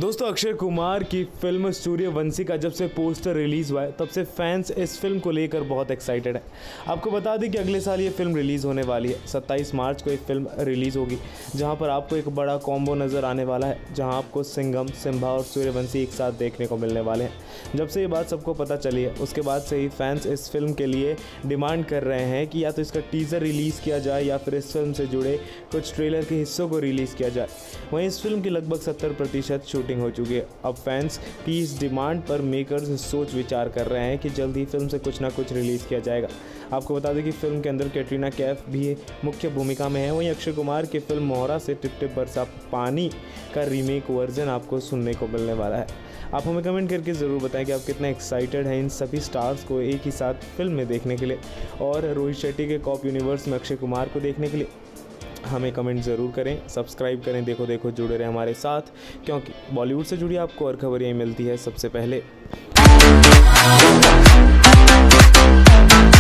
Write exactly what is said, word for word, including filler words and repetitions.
दोस्तों, अक्षय कुमार की फिल्म सूर्यवंशी का जब से पोस्टर रिलीज़ हुआ है तब से फैंस इस फिल्म को लेकर बहुत एक्साइटेड है। आपको बता दें कि अगले साल ये फिल्म रिलीज़ होने वाली है। सत्ताईस मार्च को एक फिल्म रिलीज़ होगी जहां पर आपको एक बड़ा कॉम्बो नज़र आने वाला है, जहां आपको सिंघम, सिम्बा और सूर्यवंशी एक साथ देखने को मिलने वाले हैं। जब से ये बात सबको पता चली है उसके बाद से ही फैंस इस फिल्म के लिए डिमांड कर रहे हैं कि या तो इसका टीज़र रिलीज़ किया जाए या फिर इस फिल्म से जुड़े कुछ ट्रेलर के हिस्सों को रिलीज़ किया जाए। वहीं इस फिल्म की लगभग सत्तर प्रतिशत शूटिंग हो चुकी है। अब फैंस की इस डिमांड पर मेकर्स सोच विचार कर रहे हैं कि जल्द ही फिल्म से कुछ ना कुछ रिलीज़ किया जाएगा। आपको बता दें कि फिल्म के अंदर कैटरीना कैफ भी मुख्य भूमिका में है। वहीं अक्षय कुमार की फिल्म मोहरा से टिप टिप बरसा पानी का रीमेक वर्जन आपको सुनने को मिलने वाला है। आप हमें कमेंट करके ज़रूर बताएं कि आप कितना एक्साइटेड हैं इन सभी स्टार्स को एक ही साथ फिल्म में देखने के लिए और रोहित शेट्टी के कॉप यूनिवर्स में अक्षय कुमार को देखने के लिए। हमें कमेंट ज़रूर करें, सब्सक्राइब करें, देखो देखो जुड़े रहें हमारे साथ, क्योंकि बॉलीवुड से जुड़ी आपको और खबर यही मिलती है सबसे पहले।